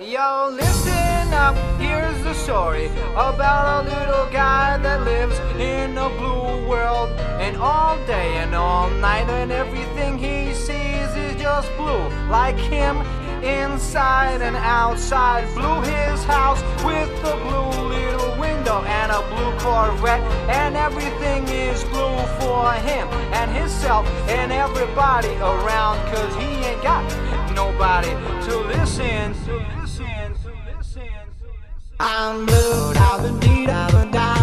Yo, listen up, here's the story about a little guy that lives in a blue world. And all day and all night, and everything he sees is just blue. Like him, inside and outside. Blue his house with a blue little window and a blue Corvette. And everything is blue for him and himself and everybody around. Cause he ain't got nobody to listen. I'm blue, da da dee da da da.